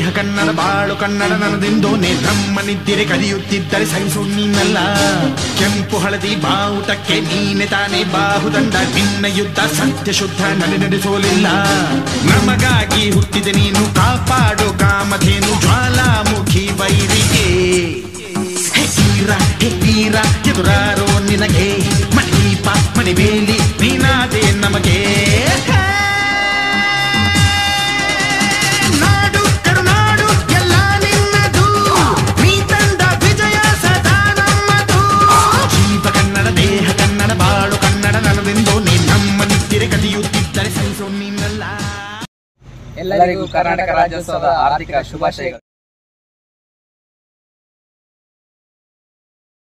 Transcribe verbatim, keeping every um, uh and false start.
ಕನ್ನಡ ಬಾಳು ಕನ್ನಡ ನನ್ನದೆಂದು ನೇ ಬ್ರಹ್ಮನಿದ್ದಿರೆ ಕಲಿಯುತ್ತಿದ್ದರೆ ಸಹಿಸು ನೀನಲ್ಲ. ಕೆಂಪು ಹಳದಿ ಬಾವುಟಕ್ಕೆ ನೀನೆ ತಾನೇ ಬಾಹುದಂಡ, ನಿನ್ನ ಯುದ್ಧ ಸತ್ಯ ಶುದ್ಧ ನಡೆ ನಡೆಸೋಲಿಲ್ಲ. ನಮಗಾಗಿ ಹುಟ್ಟಿದೆ ನೀನು ಕಾಪಾಡು ಕಾಮಧೇನು ಜ್ವಾಲಾಮುಖಿ ವೈರಿಗೆ. ಹೇ ತೀರ ಹೇ ತೀರ ಎದುರಾರೋ ನಿನಗೆ, ಮಣಿದೀಪ ಮಣಿಬೇಲಿ ನೀನಾದೆ ನಮಗೆ. ಎಲ್ಲರಿಗೂ ಕರ್ನಾಟಕ ರಾಜ್ಯೋತ್ಸವದ ಆರ್ಥಿಕ ಶುಭಾಶಯಗಳು.